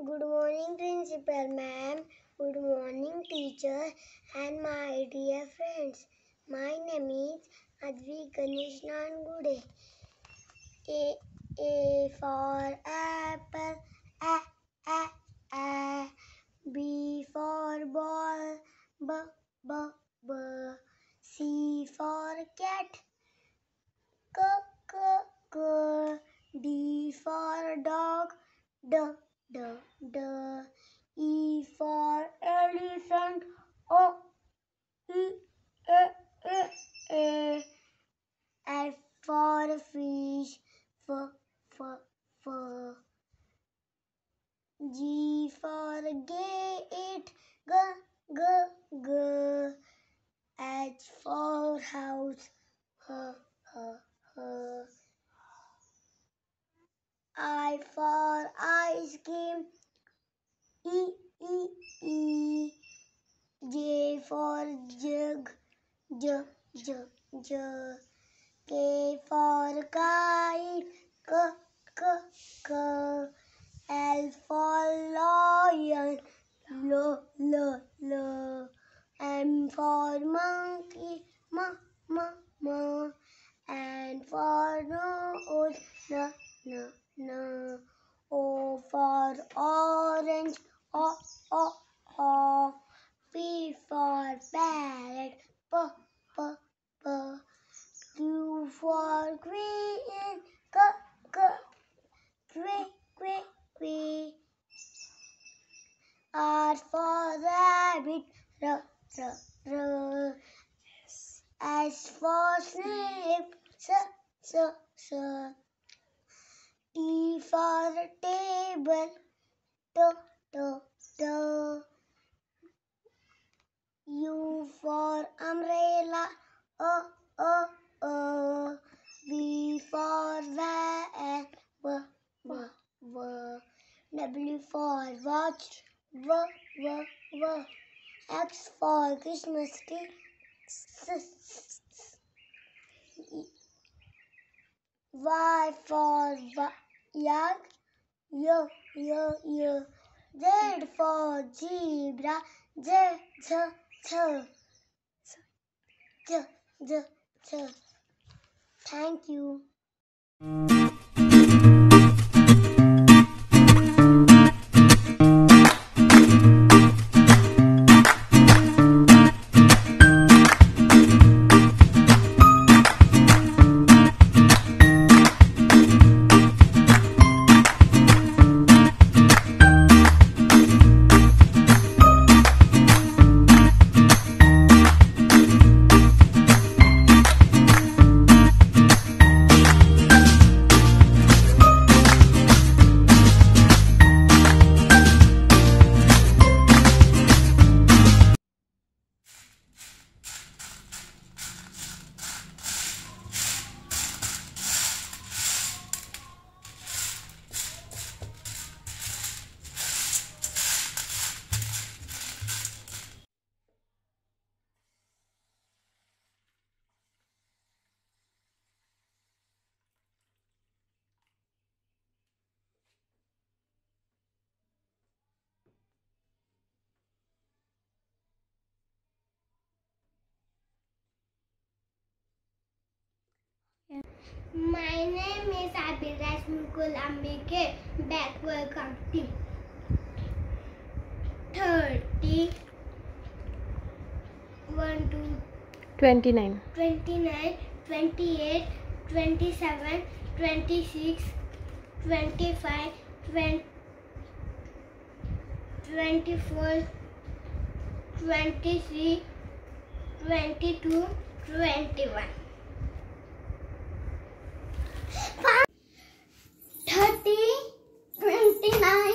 Good morning, Principal Ma'am. Good morning, teacher, and my dear friends. My name is Advi Ganeshnan Gude. A for apple, A, A, A. B for ball, B, B, B. C for cat, K, K, K. D for dog, D, D, D. E for elephant, O, E, A, A, A. F for fish, F, F, F. G for gate, G, G, G. H for house, H, H, H. I for ice cream, E, E, E. J for jug, J, J, J. K for kite, K, K, K. L for lion, L, L, L. M for monkey, M, M, M. N for nose, N, N, N. O for orange, O, O, O. P for parrot, P, P, P. Q for queen, K, K, Q, Q, Q. R for rabbit, R, R, R. S for snake, S, S, S. T for table, T, T, T. U for umbrella, O, O, O. V for van, V, V, V. W for watch, V, V, V. X for Christmas tree, S, S, S. Y for yak, Y, Y, Y. Z for zebra, Z, Z, Z. Z, Z, Z. Thank you. My name is Abhiraj Mukul Ambike, backward counting. 30, 1, 2, 29, 29, 28, 27, 26, 25, 24, 23, 22, 21. 30, 29,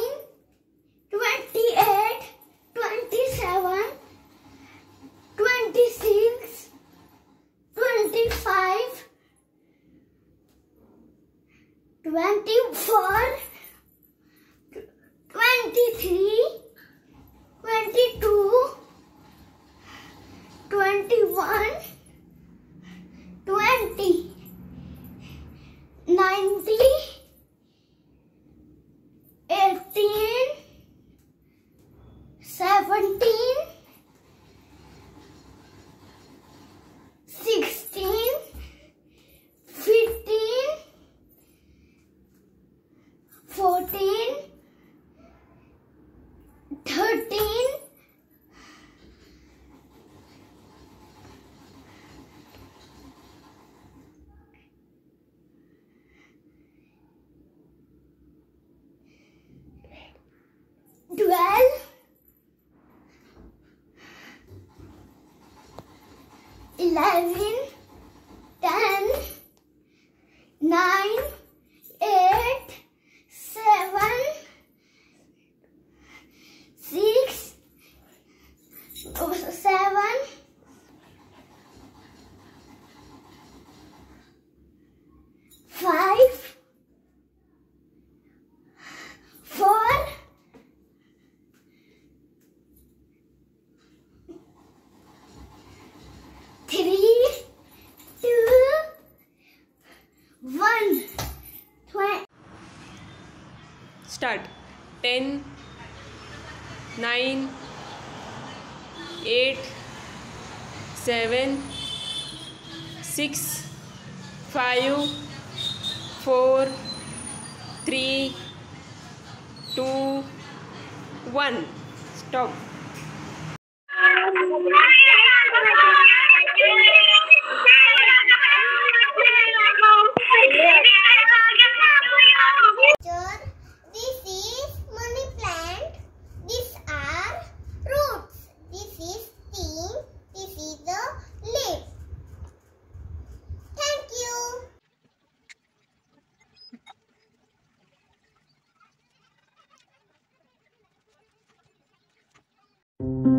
28, 27, 26, 25, 24, 23, 22, 21, 20, 90, 18, 11, 10, 9, 8, 7, 6, 7, 5, 4, 3, 2, 1. Start. 10, 9, 8, 7, 6, 5, 4, 3, 2, 1. Stop. Teacher, this is money plant. These are roots. This is stem. This is the leaf. Thank you.